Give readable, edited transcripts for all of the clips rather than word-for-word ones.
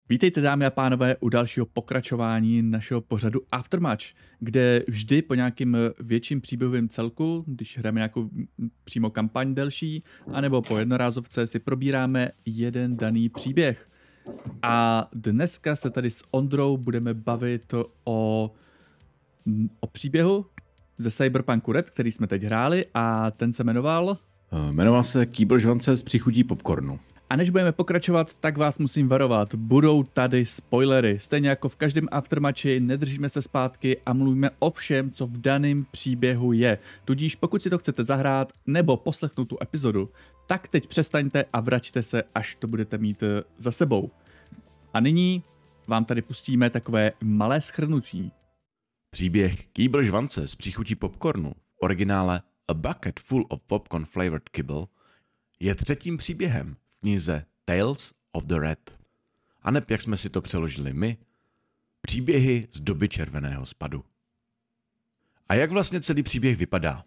Vítejte, dámy a pánové, u dalšího pokračování našeho pořadu Aftermatch, kde vždy po nějakým větším příběhovém celku, když hrajeme nějakou přímo kampaň delší, anebo po jednorázovce si probíráme jeden daný příběh. A dneska se tady s Ondrou budeme bavit o příběhu ze Cyberpunku Red, který jsme teď hráli, a ten se jmenoval... Jmenoval se Kýbl žvance s přichutí popcornu. A než budeme pokračovat, tak vás musím varovat. Budou tady spoilery. Stejně jako v každém aftermatchi, nedržíme se zpátky a mluvíme o všem, co v daném příběhu je. Tudíž pokud si to chcete zahrát nebo poslechnout tu epizodu, tak teď přestaňte a vraťte se, až to budete mít za sebou. A nyní vám tady pustíme takové malé shrnutí. Příběh Kýbl žvance s přichutí popcornu, v originále A Bucket Full of Popcorn Flavored Kibble, je třetím příběhem v knize Tales of the Red. A neb jak jsme si to přeložili my, příběhy z doby červeného spadu. A jak vlastně celý příběh vypadá?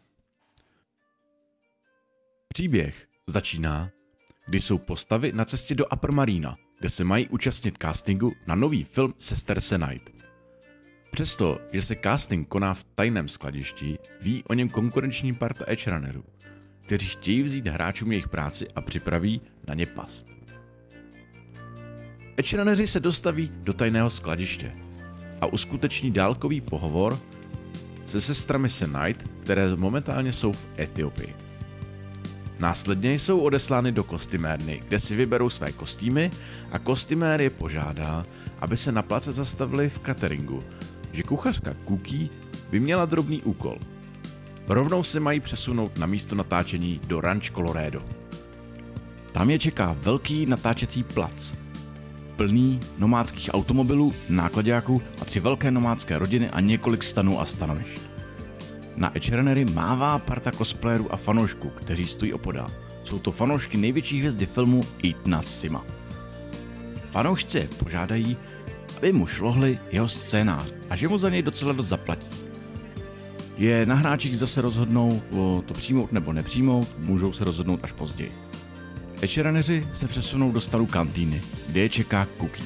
Příběh začíná, když jsou postavy na cestě do Upper Marina, kde se mají účastnit castingu na nový film Sesterce Night. Přesto, že se casting koná v tajném skladišti, ví o něm konkurenční parta edgerunnerů, kteří chtějí vzít hráčům jejich práci a připraví na ně past. Edgerunneři se dostaví do tajného skladiště a uskuteční dálkový pohovor se sestrami Night, které momentálně jsou v Etiopii. Následně jsou odeslány do kostymérny, kde si vyberou své kostýmy a kostymér je požádá, aby se na place zastavili v cateringu, že kuchařka Cookie by měla drobný úkol. Rovnou se mají přesunout na místo natáčení do Ranch Colorado. Tam je čeká velký natáčecí plac, plný nomádských automobilů, náklaďáků a 3 velké nomádské rodiny a několik stanů a stanovišť. Na edgerunnery mává parta cosplayerů a fanoušků, kteří stojí opodál. Jsou to fanoušky největší hvězdy filmu Ethna Sima. Fanoušci je požádají, aby mu šlohli jeho scénář a že mu za něj docela dost zaplatí. Je na hráčích, zda se rozhodnou to přijmout nebo nepřijmout, můžou se rozhodnout až později. Edgerunneři se přesunou do staru kantýny, kde je čeká Cookie.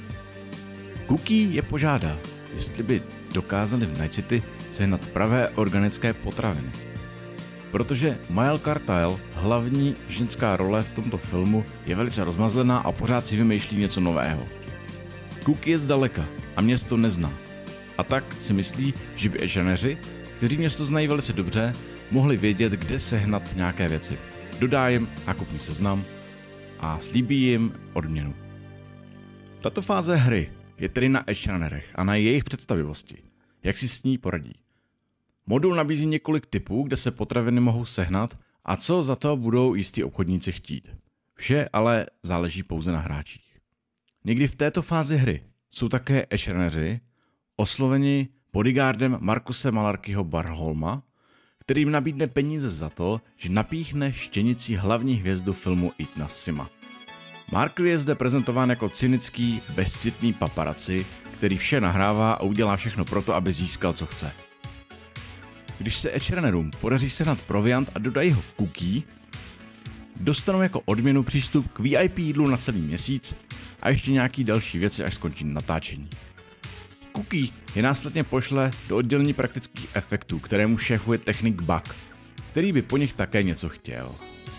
Cookie je požádá, jestli by dokázali v Night City sehnat pravé organické potraviny. Protože Mael Cartile, hlavní ženská role v tomto filmu, je velice rozmazlená a pořád si vymýšlí něco nového. Cookie je zdaleka a město nezná. A tak si myslí, že by edgerunneři, kteří město znají velice dobře, mohli vědět, kde sehnat nějaké věci. Dodá jim nákupní seznam a slíbí jim odměnu. Tato fáze hry je tedy na edgerunnerech a na jejich představivosti, jak si s ní poradí. Modul nabízí několik typů, kde se potraviny mohou sehnat a co za to budou jistí obchodníci chtít. Vše ale záleží pouze na hráčích. Někdy v této fázi hry jsou také edgerunneři osloveni bodyguardem Markuse Malarkyho Barholma, který jim nabídne peníze za to, že napíchne štěnicí hlavní hvězdu filmu Ethna Sima. Markley je zde prezentován jako cynický, bezcitný paparazzi, který vše nahrává a udělá všechno proto, aby získal, co chce. Když se edgerunnerům podaří sehnat proviant a dodají ho Cookie, dostanou jako odměnu přístup k VIP jídlu na celý měsíc a ještě nějaký další věci, až skončí natáčení. Cookie je následně pošle do oddělení praktických efektů, kterému šéfuje technik Buck, který by po nich také něco chtěl.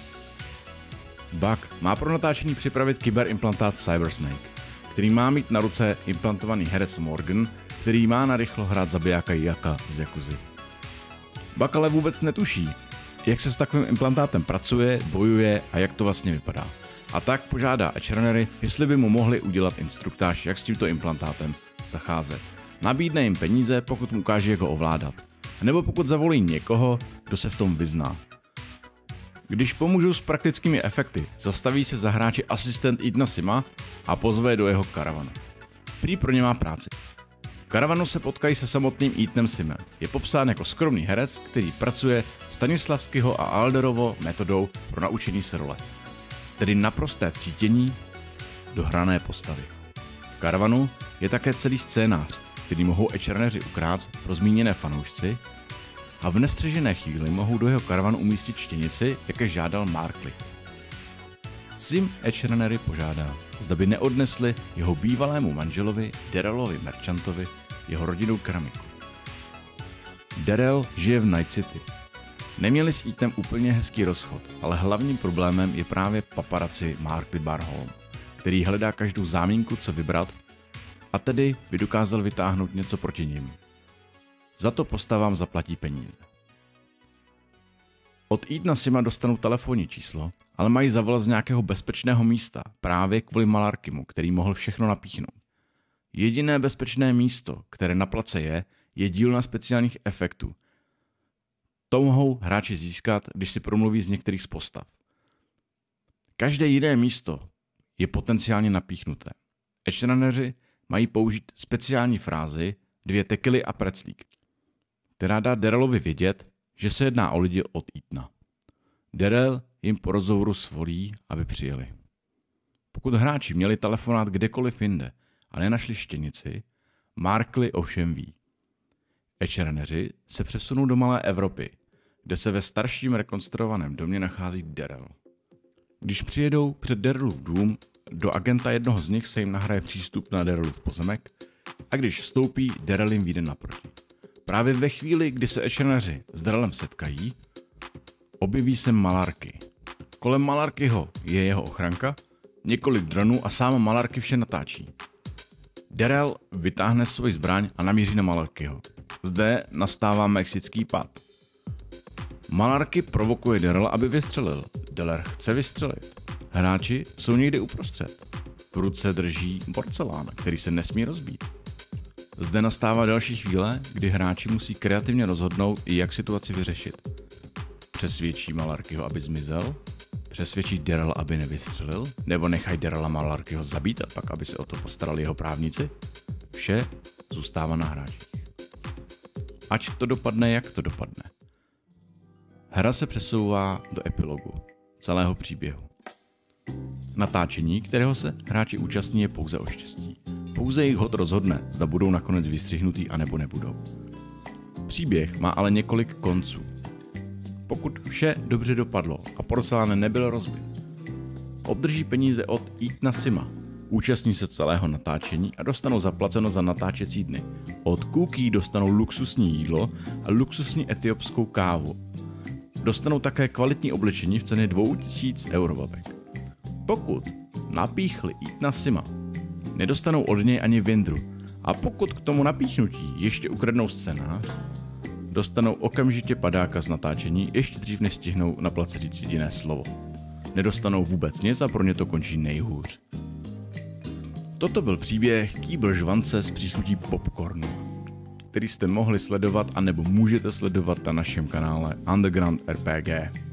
Buck má pro natáčení připravit kyberimplantát Cybersnake, který má mít na ruce implantovaný herec Morgan, který má narychlo hrát zabijáka Jaka z Yakuzy. Buck ale vůbec netuší, jak se s takovým implantátem pracuje, bojuje a jak to vlastně vypadá. A tak požádá edgerunnery, jestli by mu mohli udělat instruktáž, jak s tímto implantátem zacházet. Nabídne jim peníze, pokud mu ukáže, jak ho ovládat. Nebo pokud zavolí někoho, kdo se v tom vyzná. Když pomůžou s praktickými efekty, zastaví se za hráči asistent Ethna Sima a pozve do jeho karavanu. Prý pro ně má práci. V karavanu se potkají se samotným Ethnem Simem. Je popsán jako skromný herec, který pracuje Stanislavskyho a Alderovo metodou pro naučení se role. Tedy naprosté vcítění do hrané postavy. V karavanu je také celý scénář, který mohou edgerunneři ukrást pro zmíněné fanoušci a v nestřežené chvíli mohou do jeho karavanu umístit štěnici, jak je žádal Markley. Sim Edgerunnery požádá, zda by neodnesli jeho bývalému manželovi Darylovi Merchantovi jeho rodinnou keramiku. Daryl žije v Night City. Neměli s Ethanem úplně hezký rozchod, ale hlavním problémem je právě paparazzi Markley Barholm, který hledá každou zámínku, co vybrat, a tedy by dokázal vytáhnout něco proti nim. Za to postavám zaplatí peníze. Od Ethana Sima dostanou telefonní číslo, ale mají zavolat z nějakého bezpečného místa, právě kvůli Malarkymu, který mohl všechno napíchnout. Jediné bezpečné místo, které na place je dílna speciálních efektů. To mohou hráči získat, když si promluví z některých z postav. Každé jiné místo je potenciálně napíchnuté. Edgerunneři mají použít speciální frázi 2 tekily a preclík, která dá Darylovi vědět, že se jedná o lidi od Ethana. Daryl jim po rozhovoru svolí, aby přijeli. Pokud hráči měli telefonát kdekoliv jinde a nenašli štěnici, Markley ovšem ví. Edgerunneři se přesunou do Malé Evropy, kde se ve starším rekonstruovaném domě nachází Daryl. Když přijedou před Darylův dům, do agenta jednoho z nich se jim nahraje přístup na Darylův pozemek a když vstoupí, Daryl jim vyjde naproti. Právě ve chvíli, kdy se Edgerunneři s Darylem setkají, objeví se Malarkey. Kolem Malarkeyho je jeho ochranka, několik dronů a sám Malarkey vše natáčí. Daryl vytáhne svoji zbraň a namíří na Malarkeyho. Zde nastává mexický pad. Malarkey provokuje Daryla, aby vystřelil. Daryl chce vystřelit. Hráči jsou někdy uprostřed. V ruce drží porcelán, který se nesmí rozbít. Zde nastává další chvíle, kdy hráči musí kreativně rozhodnout, jak situaci vyřešit. Přesvědčí Malarkeyho, aby zmizel, přesvědčí Daryla, aby nevystřelil, nebo nechají Daryla Malarkeyho zabít a pak, aby se o to postarali jeho právníci. Vše zůstává na hráčích. Ať to dopadne, jak to dopadne. Hra se přesouvá do epilogu celého příběhu. Natáčení, kterého se hráči účastní, je pouze o štěstí. Pouze jejich hod rozhodne, zda budou nakonec vystřihnutý, anebo nebudou. Příběh má ale několik konců. Pokud vše dobře dopadlo a porcelán nebyl rozbit, obdrží peníze od Ethana Sima, účastní se celého natáčení a dostanou zaplaceno za natáčecí dny. Od Cookie dostanou luxusní jídlo a luxusní etiopskou kávu. Dostanou také kvalitní oblečení v ceně 2000 eurobabek. Pokud napíchli Ethana Sima, nedostanou od něj ani vindru a pokud k tomu napíchnutí ještě ukradnou scénář, dostanou okamžitě padáka z natáčení, ještě dřív nestihnou na place říct jediné slovo. Nedostanou vůbec nic a pro ně to končí nejhůř. Toto byl příběh Kýbl žvance z příchutí popcornu, který jste mohli sledovat a nebo můžete sledovat na našem kanále Underground RPG.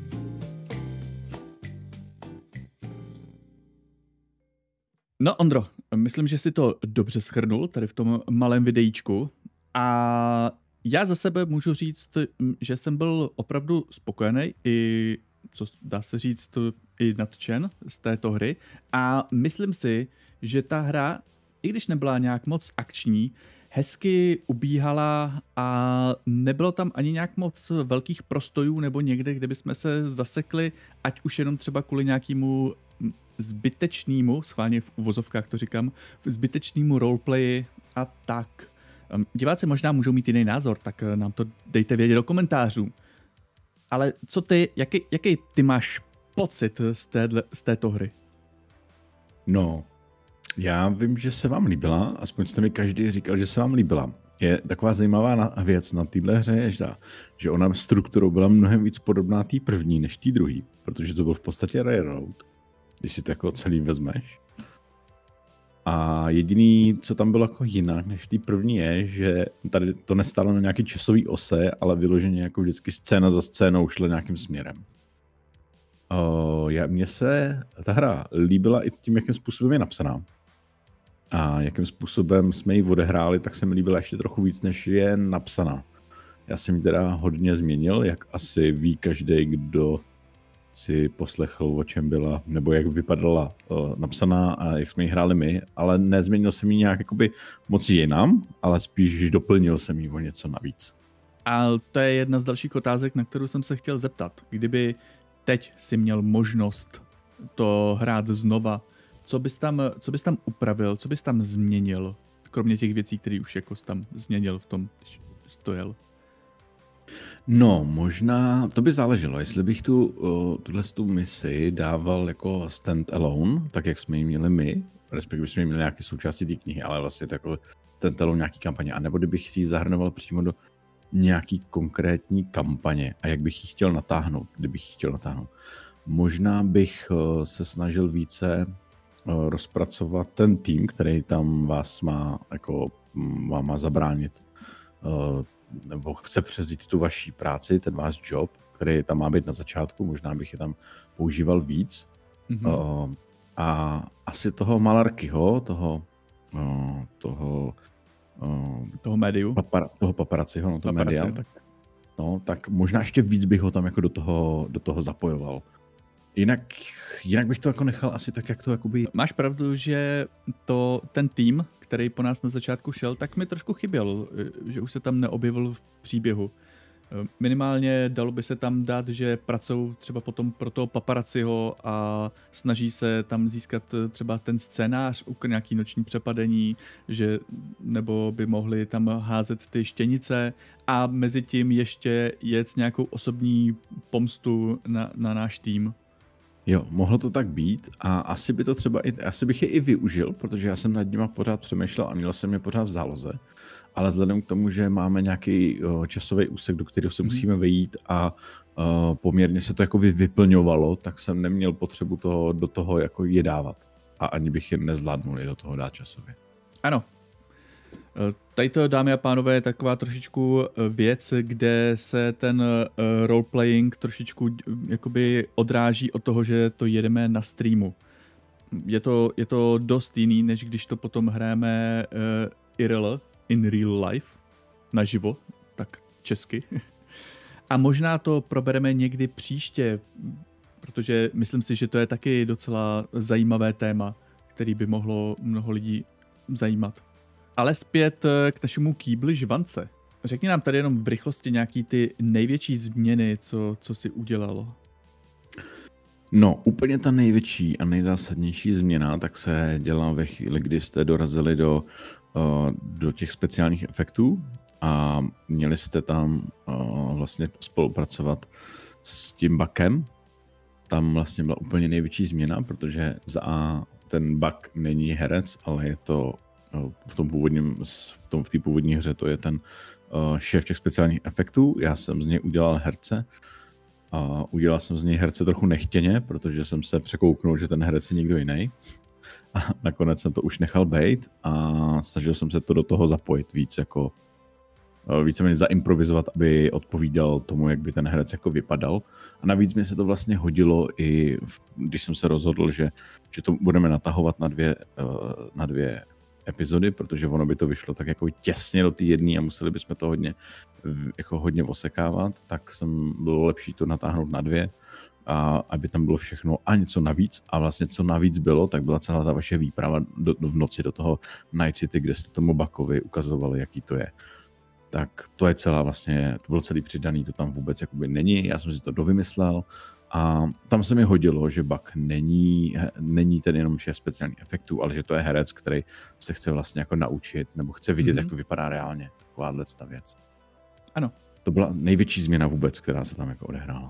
No Ondro, myslím, že si to dobře shrnul tady v tom malém videíčku a já za sebe můžu říct, že jsem byl opravdu spokojený i, co dá se říct, i nadšen z této hry a myslím si, že ta hra, i když nebyla nějak moc akční, hezky ubíhala a nebylo tam ani nějak moc velkých prostojů nebo někde, kde bychom se zasekli, ať už jenom třeba kvůli nějakému zbytečnému, schválně v uvozovkách to říkám, zbytečnému roleplayi a tak. Diváci možná můžou mít jiný názor, tak nám to dejte vědět do komentářů. Ale co ty, jaký ty máš pocit z této hry? No, já vím, že se vám líbila, aspoň jste mi každý říkal, že se vám líbila. Je taková zajímavá věc na téhle hře, že ona strukturou byla mnohem víc podobná té první než té druhé, protože to byl v podstatě railroad, když si to jako celý vezmeš. A jediný, co tam bylo jako jinak než v té první je, že tady to nestálo na nějaký časový ose, ale vyloženě jako vždycky scéna za scénou šla nějakým směrem. Mně se ta hra líbila i tím, jakým způsobem je napsaná. A jakým způsobem jsme ji odehráli, tak se mi líbila ještě trochu víc, než je napsaná. Já jsem ji teda hodně změnil, jak asi ví každý, kdo si poslechl, o čem byla, nebo jak vypadala napsaná a jak jsme ji hráli my, ale nezměnil jsem ji nějak jakoby moc jinam, ale spíš doplnil jsem ji o něco navíc. A to je jedna z dalších otázek, na kterou jsem se chtěl zeptat. Kdyby teď si měl možnost to hrát znova, co bys tam upravil, co bys tam změnil, kromě těch věcí, které už jako jsi tam změnil v tom, když stojel? No, možná, to by záleželo, jestli bych tuhle misi dával jako stand-alone, tak jak jsme ji měli my, respektive jsme měli nějaké součástí té knihy, ale vlastně takové stand-alone nějaký kampaně, anebo kdybych si ji zahrnoval přímo do nějaký konkrétní kampaně a jak bych ji chtěl natáhnout, kdybych ji chtěl natáhnout. Možná bych se snažil více rozpracovat ten tým, který tam vás má, jako vám má zabránit, nebo chce převzít tu vaší práci, ten váš job, který tam má být na začátku, možná bych je tam používal víc. Mm-hmm. A asi toho Malarkyho, toho médiu, toho paparaciho, no to média, tak možná ještě víc bych ho tam jako do toho zapojoval. Jinak bych to jako nechal asi tak, jak to jakoby... Máš pravdu, že ten tým, který po nás na začátku šel, tak mi trošku chyběl, že už se tam neobjevil v příběhu. Minimálně dalo by se tam dát, že pracují třeba potom pro toho paparaciho a snaží se tam získat třeba ten scénář, nějaký noční přepadení, že nebo by mohli tam házet ty štěnice a mezi tím ještě jet nějakou osobní pomstu na náš tým. Jo, mohlo to tak být a asi by to třeba asi bych je i využil, protože já jsem nad nima pořád přemýšlel a měl jsem je pořád v záloze. Ale vzhledem k tomu, že máme nějaký časový úsek, do kterého se musíme vejít a poměrně se to jako vyplňovalo, tak jsem neměl potřebu do toho jako je dávat. A ani bych je nezvládnul do toho dát časově. Ano. Tady to, dámy a pánové, je taková trošičku věc, kde se ten roleplaying trošičku jakoby odráží od toho, že to jedeme na streamu. Je to dost jiný, než když to potom hrajeme IRL, in real life, naživo, tak česky. A možná to probereme někdy příště, protože myslím si, že to je taky docela zajímavé téma, který by mohlo mnoho lidí zajímat. Ale zpět k našemu kýbli žvance. Řekni nám tady jenom v rychlosti nějaký ty největší změny, co si udělalo. No, úplně ta největší a nejzásadnější změna tak se dělá ve chvíli, kdy jste dorazili do těch speciálních efektů a měli jste tam vlastně spolupracovat s tím Buckem. Tam vlastně byla úplně největší změna, protože ten Buck není herec, ale je to v té původní hře to je ten šéf těch speciálních efektů. Já jsem z něj udělal herce a udělal jsem z něj herce trochu nechtěně, protože jsem se překouknul, že ten herec je někdo jiný. A nakonec jsem to už nechal bejt a snažil jsem se to do toho zapojit víceméně zaimprovizovat, aby odpovídal tomu, jak by ten herec jako vypadal. A navíc mi se to vlastně hodilo i když jsem se rozhodl, že to budeme natahovat na dvě epizody, protože ono by to vyšlo tak jako těsně do té jedné a museli bychom to hodně osekávat, tak bylo lepší to natáhnout na dvě, a aby tam bylo všechno a něco navíc. A vlastně co navíc bylo, tak byla celá ta vaše výprava v noci do toho Night City, kde jste tomu Buckovi ukazovali, jaký to je. Tak to je celá vlastně, to bylo celý přidaný, to tam vůbec jakoby není, já jsem si to dovymyslel a tam se mi hodilo, že Buck není ten jenom šéf speciálních efektů, ale že to je herec, který se chce vlastně jako naučit nebo chce vidět, jak to vypadá reálně, takováhle ta věc. Ano. To byla největší změna vůbec, která se tam jako odehrála.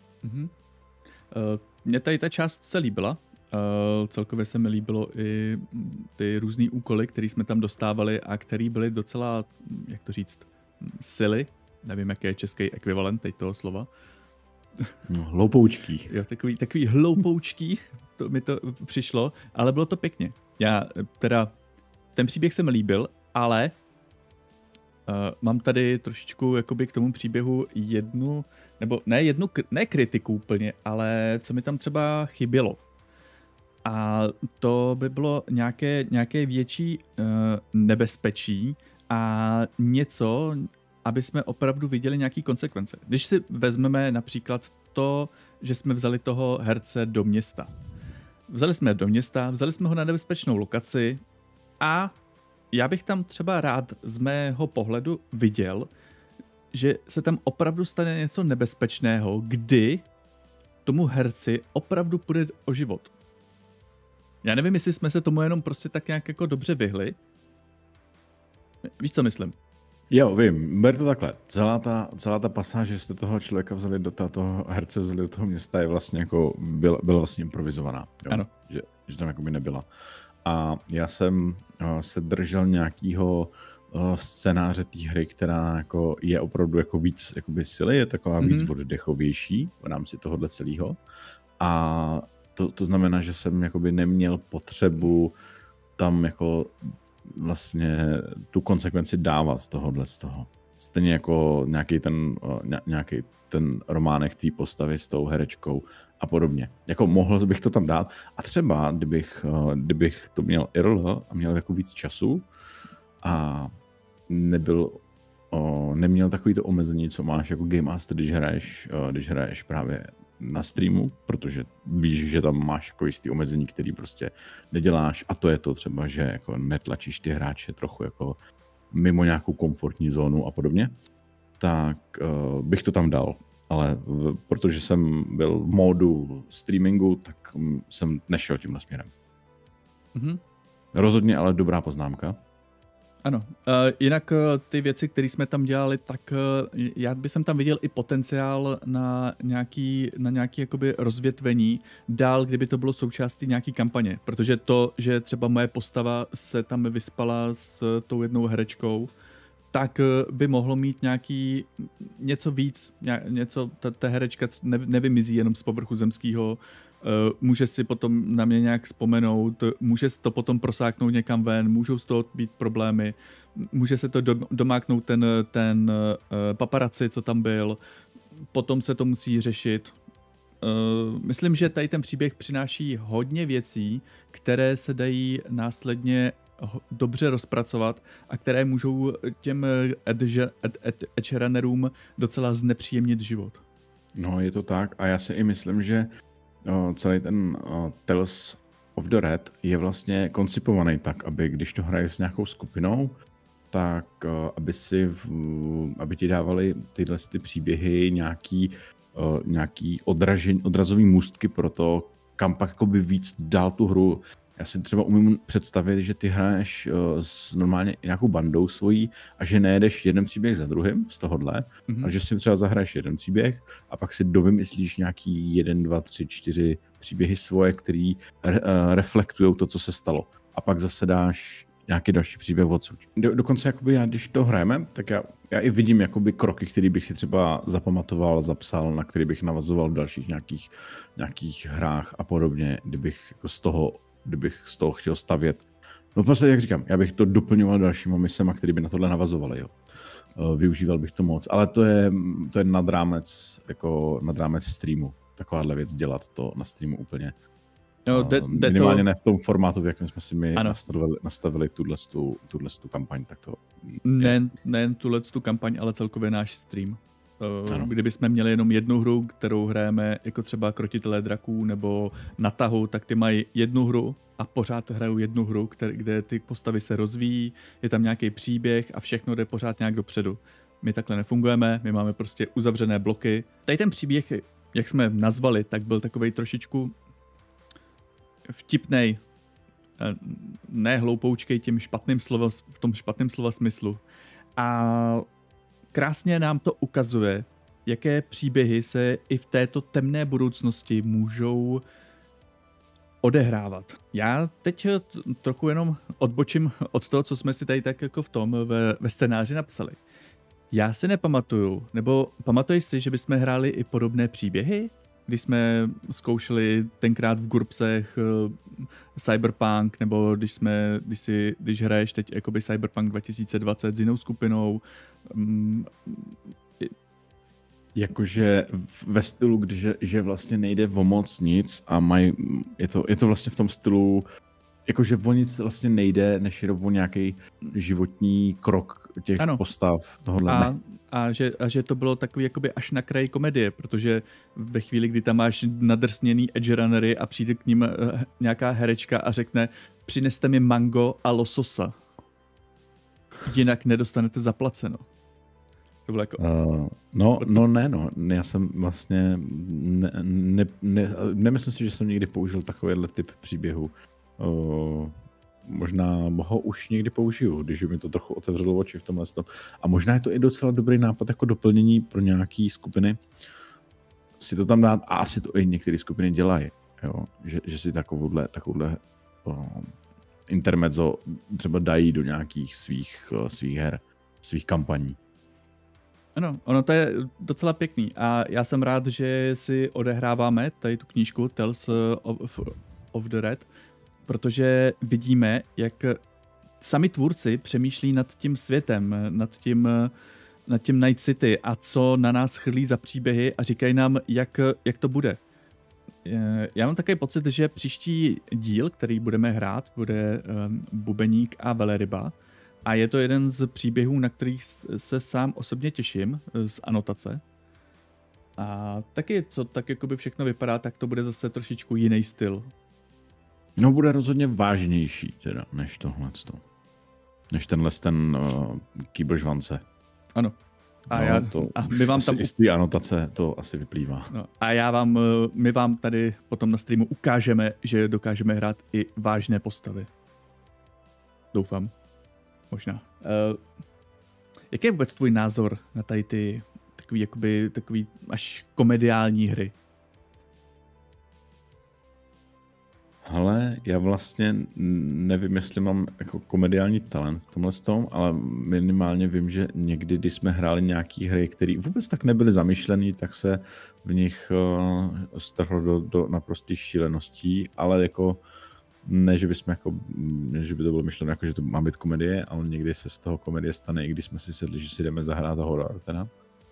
Mně tady ta část se líbila. Celkově se mi líbilo i ty různý úkoly, které jsme tam dostávali a které byly docela, jak to říct, silly. Nevím, jaký je český ekvivalent teď toho slova. No, hloupoučký. Jo, takový hloupoučký, to mi to přišlo, ale bylo to pěkně. Ten příběh se mi líbil, ale mám tady trošičku jakoby k tomu příběhu ne kritiku úplně, ale co mi tam třeba chybělo. A to by bylo nějaké větší nebezpečí a něco, aby jsme opravdu viděli nějaké konsekvence. Když si vezmeme například to, že jsme vzali toho herce do města. Vzali jsme ho na nebezpečnou lokaci a já bych tam třeba rád z mého pohledu viděl, že se tam opravdu stane něco nebezpečného, kdy tomu herci opravdu půjde o život. Já nevím, jestli jsme se tomu jenom prostě tak nějak jako dobře vyhli. Víš, co myslím? Jo, vím, ber to takhle. Celá ta pasáž, že jste toho člověka vzali toho herce vzali do toho města, je vlastně jako, byla vlastně improvizovaná. Jo? Ano. Že tam jako by nebyla. A já jsem se držel nějakého scénáře té hry, která jako je opravdu jako víc jakoby sily, je taková víc oddechovější v rámci tohohle celého. A to znamená, že jsem jakoby neměl potřebu tam jako vlastně tu konsekvenci dávat tohohle z toho. Stejně jako nějaký ten románek tvý postavy s tou herečkou a podobně. Jako mohl bych to tam dát a třeba, kdybych to měl IRL a měl jako víc času a neměl takový to omezení, co máš jako Game Master, když hraješ právě na streamu, protože víš, že tam máš jako jistý omezení, který prostě neděláš a to je to třeba, že jako netlačíš ty hráče trochu jako mimo nějakou komfortní zónu a podobně, tak bych to tam dal. Ale protože jsem byl v módu streamingu, tak jsem nešel tímhle směrem. Mm-hmm. Rozhodně, ale dobrá poznámka. Ano, jinak ty věci, které jsme tam dělali, tak já bych tam viděl i potenciál na nějaký jakoby rozvětvení dál, kdyby to bylo součástí nějaký kampaně, protože to, že třeba moje postava se tam vyspala s tou jednou herečkou, tak by mohlo mít něco víc, ta herečka nevymizí jenom z povrchu zemského, může si potom na mě nějak vzpomenout, může se to potom prosáknout někam ven, můžou z toho být problémy, může se to domáknout ten paparazzi, co tam byl, potom se to musí řešit. Myslím, že tady ten příběh přináší hodně věcí, které se dají následně dobře rozpracovat a které můžou těm edge runnerům docela znepříjemnit život. No, je to tak a já si i myslím, že celý ten Tales of the Red je vlastně koncipovaný tak, aby když to hraješ s nějakou skupinou, tak aby ti dávali tyhle ty příběhy nějaký odrazový můstky pro to, kam pak jakoby víc dál tu hru. Já si třeba umím představit, že ty hraješ normálně nějakou bandou svojí a že nejedeš jeden příběh za druhým z tohohle, ale že si třeba zahraješ jeden příběh a pak si dovymyslíš nějaký 1, 2, 3, 4 příběhy svoje, který reflektují to, co se stalo. A pak zase dáš nějaký další příběh odsud. Dokonce jakoby já, když to hrajeme, tak já i vidím jakoby kroky, které bych si třeba zapamatoval, zapsal, na který bych navazoval v dalších nějakých hrách a podobně, kdybych z toho chtěl stavět. No prostě, jak říkám, já bych to doplňoval dalšíma misema, který by na tohle navazovaly, jo. Využíval bych to moc, ale to je nad rámec streamu. Takováhle věc dělat to na streamu úplně. No, minimálně ne v tom formátu, v jakém jsme si my nastavili tuhle kampaň, tak to... Nejen tu kampaň, ale celkově náš stream. Kdybychom měli jenom jednu hru, kterou hrajeme jako třeba Krotitelé draků nebo Na tahu, tak ty mají jednu hru a pořád hrajou jednu hru, kde ty postavy se rozvíjí, je tam nějaký příběh a všechno jde pořád nějak dopředu. My takhle nefungujeme, my máme prostě uzavřené bloky. Tady ten příběh, jak jsme nazvali, tak byl takovej trošičku vtipnej, ne hloupoučkej v tom špatném slova smyslu. A krásně nám to ukazuje, jaké příběhy se i v této temné budoucnosti můžou odehrávat. Já teď trochu jenom odbočím od toho, co jsme si tady tak jako v tom ve scénáři napsali. Já si nepamatuju, nebo pamatuješ si, že bychom hráli i podobné příběhy? Když jsme zkoušeli tenkrát v GURPSech Cyberpunk, nebo když hraješ teď jakoby Cyberpunk 2020 s jinou skupinou. Jakože ve stylu, že vlastně nejde o moc nic a je to vlastně v tom stylu, jakože o nic vlastně nejde, než je o nějaký životní krok těch postav tohohle. A že to bylo takový jakoby až na kraji komedie, protože ve chvíli, kdy tam máš nadrsněný edge runnery a přijde k ním nějaká herečka a řekne přineste mi mango a lososa. Jinak nedostanete zaplaceno. To bylo jako... No, já jsem vlastně, nemyslím si, že jsem někdy použil takovýhle typ příběhu. Možná ho už někdy použiju, když mi to trochu otevřelo oči v tomhle. A možná je to i docela dobrý nápad jako doplnění pro nějaký skupiny. Si to tam dát, a asi to i některé skupiny dělají, jo? Že si takovouhle intermezzo třeba dají do nějakých svých her, svých kampaní. Ano, ono to je docela pěkný a já jsem rád, že si odehráváme tady tu knížku Tales of the Red, protože vidíme, jak sami tvůrci přemýšlí nad tím světem, nad tím Night City a co na nás chrlí za příběhy a říkají nám, jak to bude. Já mám takový pocit, že příští díl, který budeme hrát, bude Bubeník a Veleryba. A je to jeden z příběhů, na kterých se sám osobně těším z anotace. A taky, co tak jakoby všechno vypadá, tak to bude zase trošičku jiný styl. No, bude rozhodně vážnější teda, než tohleto. Než ten kýblžvance. Ano. A, no, my vám tam... Z té anotace to asi vyplývá. No, a my vám tady potom na streamu ukážeme, že dokážeme hrát i vážné postavy. Doufám. Možná. Jaký je vůbec tvůj názor na tady ty takový až komediální hry? Hele, já vlastně nevím, jestli mám jako komediální talent v tomhle tom, ale minimálně vím, že někdy, když jsme hráli nějaký hry, které vůbec tak nebyly zamýšlený, tak se v nich strhlo do naprostých šíleností, ale jako ne, že by to bylo myšleno jako, že to má být komedie, ale někdy se z toho komedie stane, i když jsme si sedli, že si jdeme zahrát horor teda.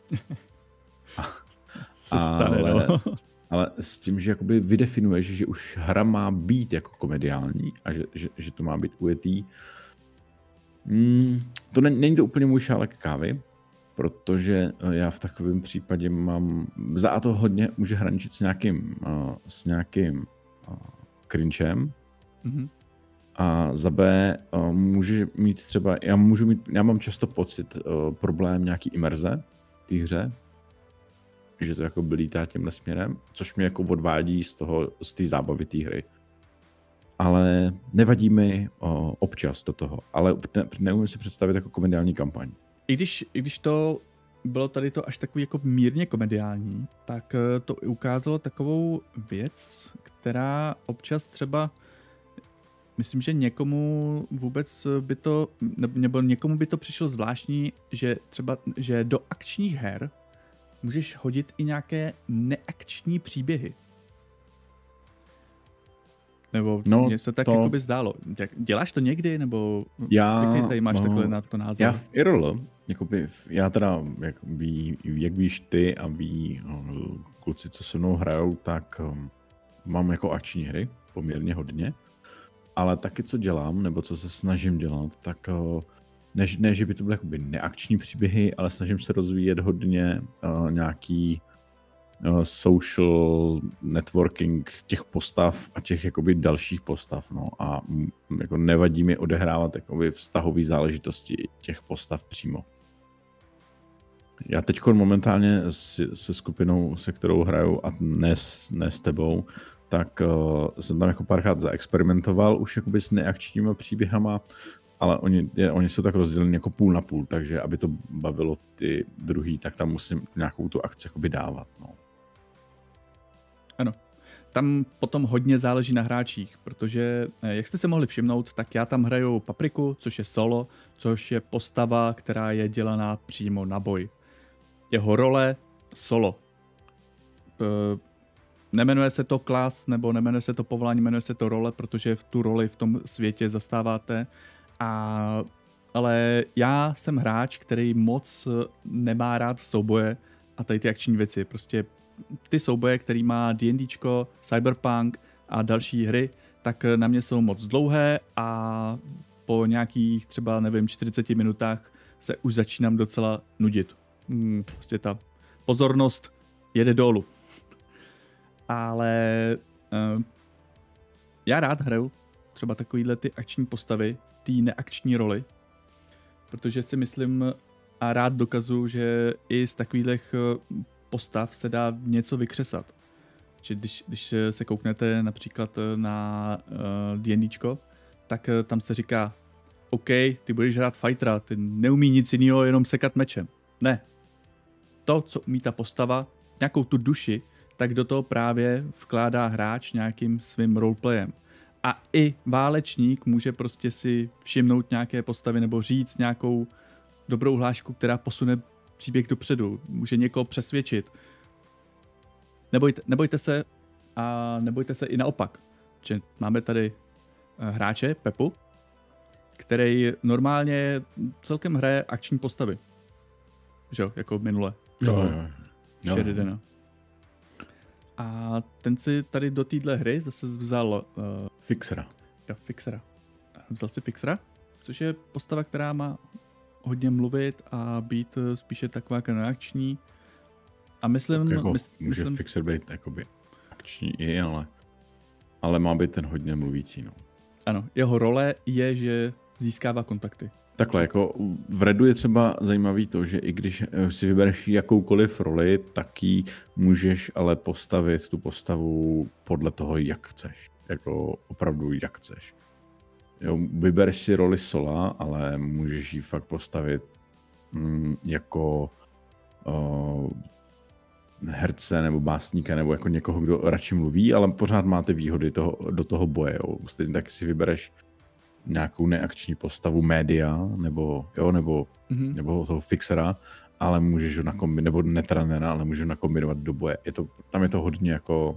Se stane, no. Ale s tím, že jakoby vydefinuješ, že už hra má být jako komediální a že to má být ujetý. To není to úplně můj šálek kávy, protože já v takovém případě mám... Za a to hodně může hraničit s nějakým cringem. Mm-hmm. A za B může mít třeba... Já mám často pocit problém nějaký imerze v té hře, že to jako lítá tímhle směrem, což mě jako odvádí z té zábavy té hry. Ale nevadí mi občas do toho, ale neumím si představit jako komediální kampaň. I když to bylo tady to až takový jako mírně komediální, tak to ukázalo takovou věc, která občas třeba, myslím, že někomu vůbec by to, nebo někomu by to přišlo zvláštní, že do akčních her můžeš hodit i nějaké neakční příběhy. Nebo mně se tak jakoby zdálo. Děláš to někdy, nebo jaký tady máš takhle na to názor? Já v IRL, já teda, jak víš ty a ví kluci, co se mnou hrajou, tak mám jako akční hry, poměrně hodně, ale taky co dělám, nebo co se snažím dělat, tak ne, že by to byly jakoby neakční příběhy, ale snažím se rozvíjet hodně nějaký social networking těch postav a těch jakoby dalších postav. No. A jako nevadí mi odehrávat jakoby vztahové záležitosti těch postav přímo. Já teď momentálně se skupinou, se kterou hraju, a ne s tebou, tak jsem tam jako párkrát zaexperimentoval už jakoby s neakčníma příběhama, ale oni jsou tak rozděleni jako půl na půl, takže aby to bavilo ty druhý, tak tam musím nějakou tu akci jakoby dávat. No. Ano. Tam potom hodně záleží na hráčích, protože jak jste se mohli všimnout, tak já tam hraju Papriku, což je solo, což je postava, která je dělaná přímo na boj. Jeho role solo. Nemenuje se to klas, nebo nemenuje se to povolání, jmenuje se to role, protože tu roli v tom světě zastáváte. Ale já jsem hráč, který moc nemá rád souboje a tady ty akční věci. Prostě ty souboje, který má D&Dčko, Cyberpunk a další hry, tak na mě jsou moc dlouhé a po nějakých třeba, 40 minutách se už začínám docela nudit. Prostě ta pozornost jede dolů. Ale já rád hraju třeba takovýhle ty akční postavy, ty neakční roli, protože si myslím, a rád dokazuju, že i z takových postav se dá něco vykřesat. Že když se kouknete například na D&Dčko, tak tam se říká, OK, ty budeš hrát fightera, ty neumí nic jiného, jenom sekat mečem. Ne. To, co umí ta postava, nějakou tu duši, tak do toho právě vkládá hráč nějakým svým roleplayem. A i válečník může prostě si všimnout nějaké postavy nebo říct nějakou dobrou hlášku, která posune příběh dopředu. Může někoho přesvědčit. Nebojte se a nebojte se i naopak. Že máme tady hráče, Pepu, který normálně celkem hraje akční postavy. Že jo, jako minule. Sheridana. A ten si tady do téhle hry zase vzal Fixera. Jo, Fixera. Vzal si Fixera, což je postava, která má hodně mluvit a být spíše taková jako neakční. A myslím... Tak jako může Fixer být jakoby akční i, ale má být ten hodně mluvící, no. Ano, jeho role je, že získává kontakty. Takhle, jako v Redu je třeba zajímavý to, že i když si vybereš jakoukoliv roli, tak ji můžeš ale postavit tu postavu podle toho, jak chceš. Jako opravdu jak chceš. Jo, vybereš si roli Sola, ale můžeš ji fakt postavit jako herce nebo básníka nebo jako někoho, kdo radši mluví, ale pořád máte výhody do toho boje. Jo. Stejně tak si vybereš nějakou neakční postavu média nebo toho Fixera, ale můžeš ho nakombinovat, nebo netranera, ale můžeš ho nakombinovat do boje. Tam je to hodně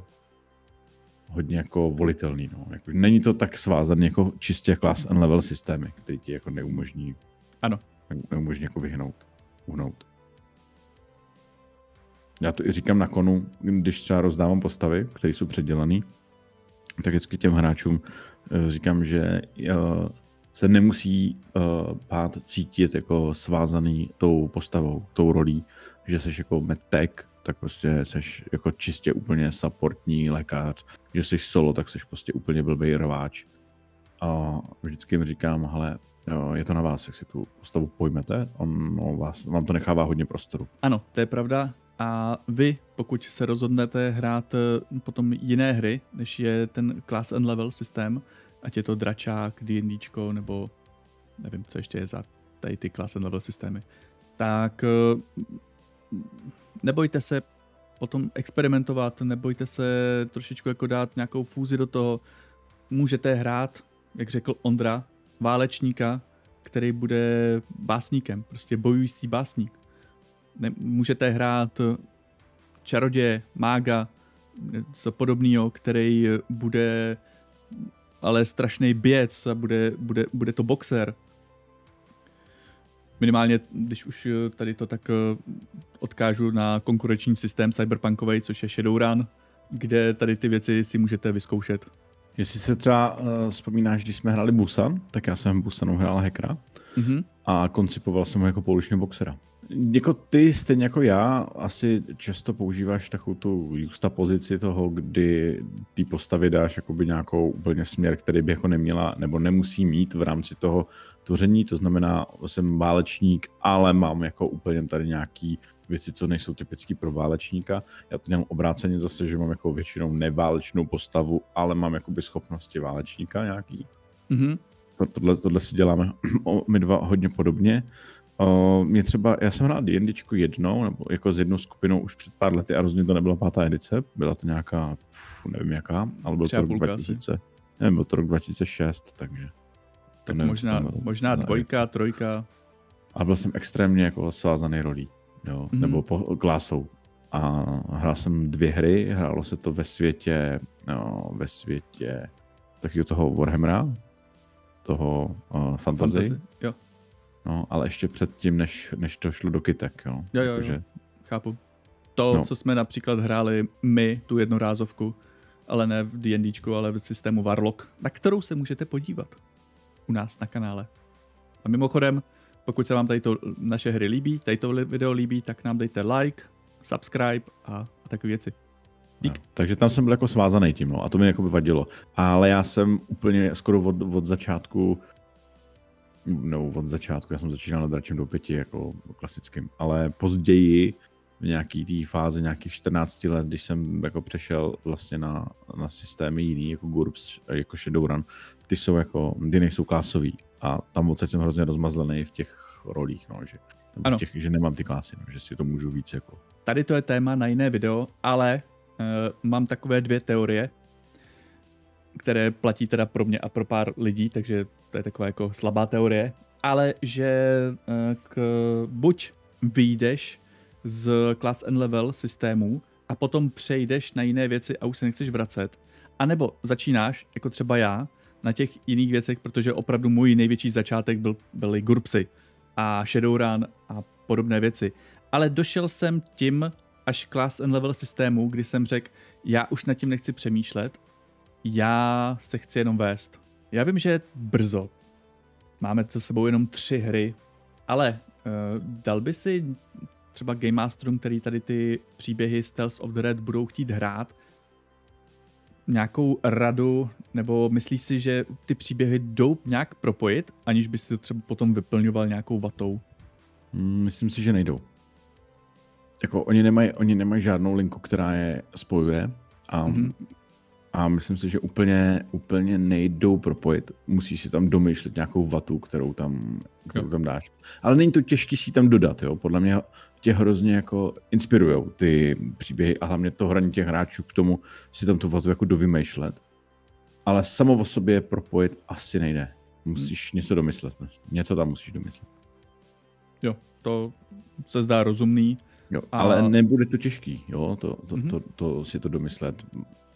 jako volitelný. No. Jako, není to tak svázaný jako čistě class and level systémy, který ti jako neumožní jako uhnout. Já to i říkám na konu, když třeba rozdávám postavy, které jsou předělané, tak vždycky těm hráčům říkám, že se nemusí bát cítit jako svázaný tou postavou, tou rolí, že jsi jako medtech, tak prostě jsi jako čistě úplně supportní lékař, že jsi solo, tak jsi prostě úplně blbej rváč. A vždycky jim říkám, hele, je to na vás, jak si tu postavu pojmete, vám to nechává hodně prostoru. Ano, to je pravda. A vy, pokud se rozhodnete hrát potom jiné hry, než je ten class and level systém, ať je to dračák, D&Dčko, nebo nevím, co ještě je za tady ty class and level systémy, tak nebojte se potom experimentovat, nebojte se trošičku jako dát nějakou fúzi do toho. Můžete hrát, jak řekl Ondra, válečníka, který bude básníkem, prostě bojující básník. Můžete hrát čaroděje, mága, co podobného, který bude ale strašný běc a bude to boxer. Minimálně, když už tady to tak odkážu na konkurenční systém cyberpunkovej, což je Shadowrun, kde tady ty věci si můžete vyzkoušet. Jestli se třeba vzpomínáš, když jsme hráli Busan, tak já jsem v Busanu hrál hackera a koncipoval jsem ho jako pouličního boxera. Jako ty, stejně jako já, asi často používáš takovou tu juxtapozici toho, kdy ty postavy dáš jakoby nějakou úplně směr, který by jako neměla nebo nemusí mít v rámci toho tvoření. To znamená, jsem válečník, ale mám jako úplně tady nějaký věci, co nejsou typický pro válečníka. Já to dělám obráceně zase, že mám jako většinou neválečnou postavu, ale mám jakoby schopnosti válečníka nějaký. Tohle si děláme my dva hodně podobně. Já jsem hrál D&Dčku jednou, nebo jako s jednou skupinou už před pár lety a rozhodně to nebyla 5. edice, byla to nějaká, nevím jaká, ale byl to rok 2000, nevím, byl to rok 2006, takže. To nevím, možná 2, 3. A byl jsem extrémně jako svázaný rolí, jo, nebo klásou. A hrál jsem 2 hry, hrálo se to ve světě takového toho Warhammera, toho fantasy. Jo. No, ale ještě předtím, než to šlo do kytek, jo. Jo. Chápu. Co jsme například hráli my, tu jednorázovku, ale ne v D&Dčku, ale v systému Warlock, na kterou se můžete podívat u nás na kanále. A mimochodem, pokud se vám tady to naše hry líbí, tady to video líbí, tak nám dejte like, subscribe a takové věci. No, takže tam jsem byl jako svázaný tím, no, a to mi jako by vadilo. Ale já jsem úplně skoro od začátku nebo od začátku, já jsem začínal na Dračem do 5 jako klasickým, ale později v nějaký té fázi, nějakých 14 let, když jsem jako přešel vlastně na systémy jiný, jako GURPS, jako Shadowrun, ty nejsou klásový a tam odsaď jsem hrozně rozmazlený v těch rolích, no, že, že nemám ty klásy, no, že si to můžu víc jako... Tady to je téma na jiné video, ale mám takové 2 teorie, které platí teda pro mě a pro pár lidí, takže to je taková jako slabá teorie, ale že buď vyjdeš z class and level systému a potom přejdeš na jiné věci a už se nechceš vracet, anebo začínáš, jako třeba já, na těch jiných věcech, protože opravdu můj největší začátek byly GURPSy a Shadowrun a podobné věci. Ale došel jsem tím až class and level systému, kdy jsem řekl, já už nad tím nechci přemýšlet, já se chci jenom vést. Já vím, že je brzo. Máme za sebou jenom 3 hry, ale dal by si třeba Game Masterům, který tady ty příběhy Tales of the Red budou chtít hrát, nějakou radu, nebo myslíš si, že ty příběhy jdou nějak propojit, aniž by si to třeba potom vyplňoval nějakou vatou? Myslím si, že nejdou. Jako oni nemají žádnou linku, která je spojuje a myslím si, že úplně nejdou propojit. Musíš si tam domýšlet nějakou vatu, kterou tam dáš. Ale není to těžké si tam dodat, jo. Podle mě tě hrozně jako inspirujou ty příběhy a hlavně to hraní těch hráčů k tomu si tam tu vatu jako dovymýšlet. Ale samo o sobě propojit asi nejde. Musíš něco domyslet. Něco tam musíš domyslet. Jo, to se zdá rozumný. Jo, ale nebude to těžký, jo, to si to domyslet.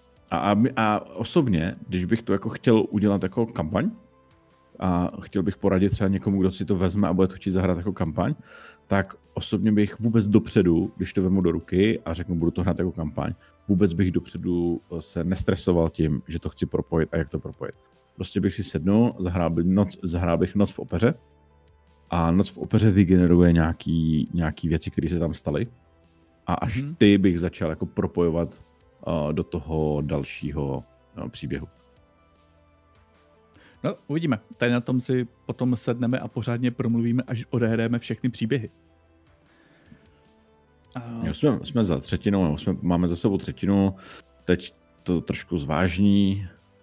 A osobně, když bych to jako chtěl udělat jako kampaň a chtěl bych poradit třeba někomu, kdo si to vezme a bude to chtít zahrát jako kampaň, tak osobně bych vůbec dopředu, když to vemu do ruky a řeknu, budu to hrát jako kampaň, vůbec bych dopředu se nestresoval tím, že to chci propojit a jak to propojit. Prostě bych si sednul, zahrál bych Noc v opeře a Noc v opeře vygeneruje nějaký věci, které se tam staly a až ty bych začal jako propojovat do toho dalšího příběhu. No, uvidíme. Tady na tom si potom sedneme a pořádně promluvíme, až odehrajeme všechny příběhy. Jo, jsme za třetinou, máme za sebou třetinu, teď to trošku zvážní,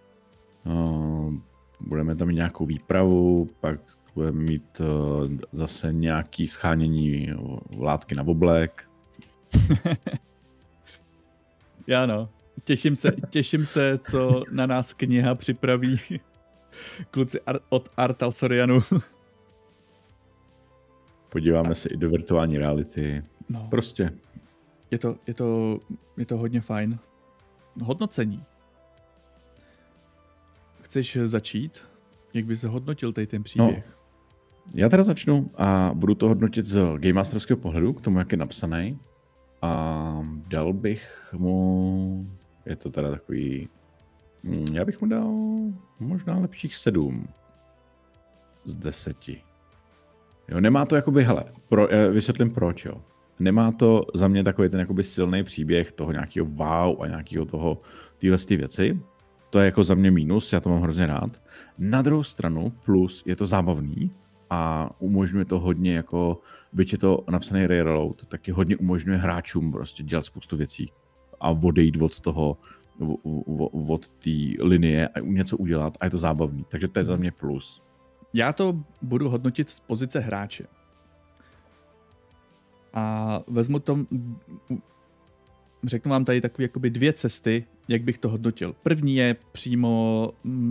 budeme tam mít nějakou výpravu, pak budeme mít zase nějaký schánění látky na oblek. Já no, těším se, co na nás kniha připraví kluci od Art Alsorianu. Podíváme se i do virtuální reality. No, prostě. Je to hodně fajn. Hodnocení. Chceš začít? Jak bys hodnotil tady ten příběh? No, já teda začnu a budu to hodnotit z Game Masterovského pohledu, k tomu, jak je napsaný. A dal bych mu, je to teda takový, já bych mu dal možná lepších 7 z 10. Jo, nemá to jakoby, hele, vysvětlím proč, jo. Nemá to za mě takový ten jakoby silný příběh toho nějakého wow a nějakého toho téhle věci. To je jako za mě mínus, já to mám hrozně rád. Na druhou stranu plus je to zábavný a umožňuje to hodně jako, byť je to napsaný Railroad, taky hodně umožňuje hráčům prostě dělat spoustu věcí a odejít od toho, od té linie a něco udělat a je to zábavný. Takže to je za mě plus. Já to budu hodnotit z pozice hráče. A řeknu vám tady takové jakoby 2 cesty, jak bych to hodnotil. První je přímo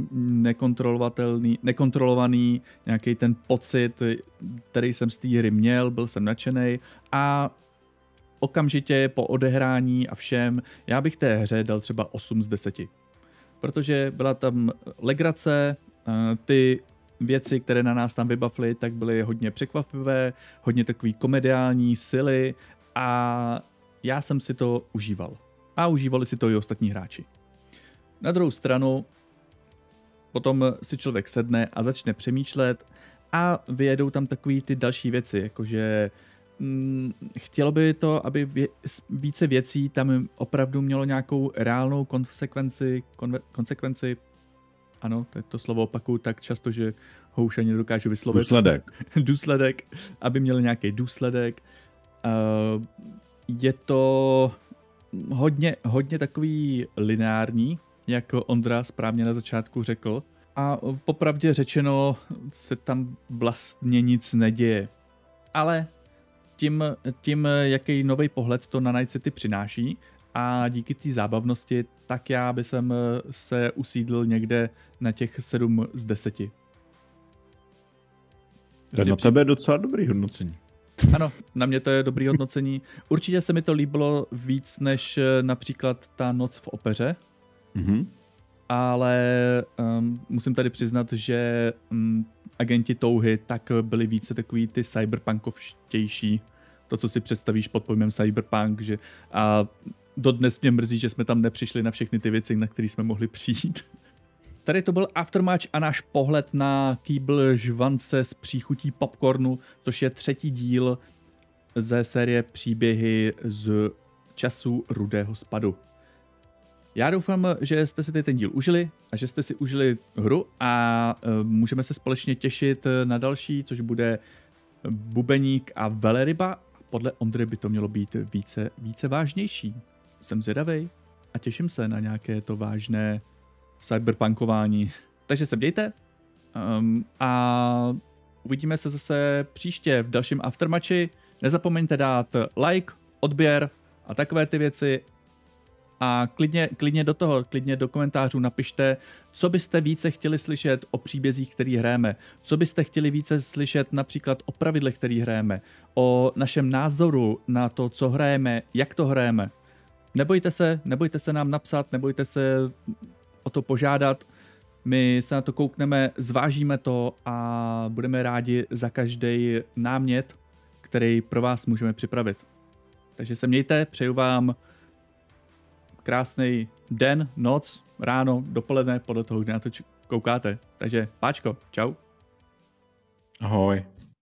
nekontrolovaný, nějaký ten pocit, který jsem z té hry měl, byl jsem nadšenej a okamžitě po odehrání a všem, já bych té hře dal třeba 8 z 10. Protože byla tam legrace, ty věci, které na nás tam vybavily, tak byly hodně překvapivé, hodně takový komediální sily a já jsem si to užíval. A užívali si to i ostatní hráči. Na druhou stranu, potom si člověk sedne a začne přemýšlet a vyjedou tam takový ty další věci, jakože chtělo by to, aby více věcí tam opravdu mělo nějakou reálnou konsekvenci ano, to slovo opakuju tak často, že ho už ani nedokážu vyslovit. Důsledek. Důsledek, aby měl nějaký důsledek. Je to hodně takový lineární, jak Ondra správně na začátku řekl. A popravdě řečeno se tam vlastně nic neděje. Ale tím jaký nový pohled to na Night City přináší a díky té zábavnosti, tak já bych se usídl někde na těch 7 z 10. To je na tebe docela dobrý hodnocení. Ano, na mě to je dobrý hodnocení. Určitě se mi to líbilo víc než například ta Noc v opeře, ale musím tady přiznat, že agenti touhy tak byli více takový ty cyberpunkovštější. To, co si představíš pod pojmem cyberpunk, že a dodnes mě mrzí, že jsme tam nepřišli na všechny ty věci, na které jsme mohli přijít. Tady to byl Aftermatch a náš pohled na kýbl žvance s příchutí popcornu, což je 3. díl ze série Příběhy z času Rudého spadu. Já doufám, že jste si ten díl užili a že jste si užili hru a můžeme se společně těšit na další, což bude Bubeník a Veleryba. Podle Ondry by to mělo být více vážnější. Jsem zvědavej a těším se na nějaké to vážné cyberpunkování. Takže se mějte a uvidíme se zase příště v dalším Aftermatchi. Nezapomeňte dát like, odběr a takové ty věci. A klidně do komentářů napište, co byste více chtěli slyšet o příbězích, který hrajeme, co byste chtěli více slyšet například o pravidlech, který hrajeme, o našem názoru na to, co hrajeme, jak to hrajeme. Nebojte se nám napsat, nebojte se o to požádat, my se na to koukneme, zvážíme to a budeme rádi za každý námět, který pro vás můžeme připravit. Takže se mějte, přeju vám krásný den, noc, ráno, dopoledne, podle toho, kde na to koukáte. Takže páčko, čau. Ahoj.